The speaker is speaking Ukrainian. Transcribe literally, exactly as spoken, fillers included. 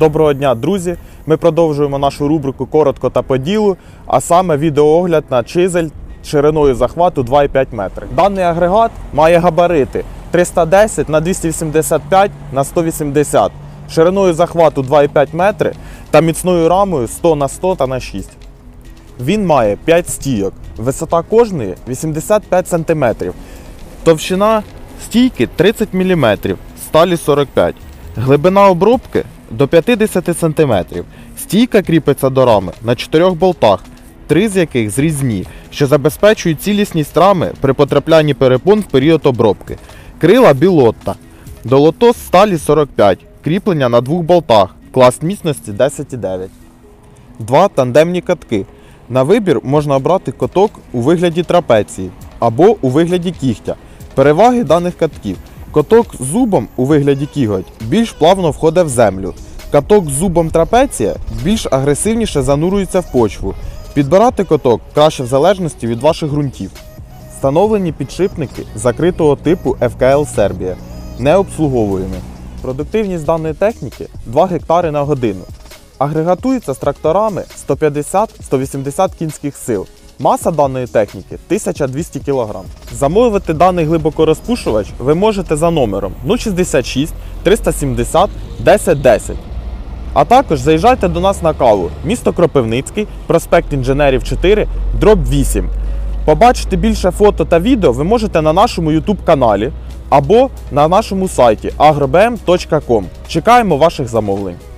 Доброго дня, друзі! Ми продовжуємо нашу рубрику «Коротко та по ділу», а саме відеоогляд на чизель шириною захвату два і п'ять метри. Даний агрегат має габарити триста десять на двісті вісімдесят п'ять на сто вісімдесят, шириною захвату два і п'ять метри та міцною рамою сто на сто та на шість. Він має п'ять стійок, висота кожної вісімдесят п'ять сантиметрів, товщина стійки тридцять міліметрів, сталі сорок п'ять, глибина обробки до п'ятдесят сантиметрів. Стійка кріпиться до рами на чотирьох болтах, три з яких зрізні, що забезпечують цілісність рами при потраплянні перепон в період обробки. Крила білотта. Долотос сталі сорок п'ять, кріплення на двох болтах, клас міцності десять і дев'ять. Два тандемні катки. На вибір можна обрати каток у вигляді трапеції або у вигляді кігтя. Переваги даних катків. Каток з зубом у вигляді кіготь більш плавно входить в землю. Каток з зубом трапеція більш агресивніше занурюється в почву. Підбирати каток краще в залежності від ваших ґрунтів. Встановлені підшипники закритого типу еф ка ел Сербія. Не обслуговуємо. Продуктивність даної техніки два гектари на годину. Агрегатується з тракторами сто п'ятдесят - сто вісімдесят кінських сил. Маса даної техніки тисяча двісті кілограм. Замовити даний глибокорозпушувач ви можете за номером нуль шістдесят шість триста сімдесят десять десять. А також заїжджайте до нас на каву. Місто Кропивницький, проспект Інженерів чотири, дроб вісім. Побачити більше фото та відео ви можете на нашому ютуб каналі або на нашому сайті агро бе ем точка ком. Чекаємо ваших замовлень.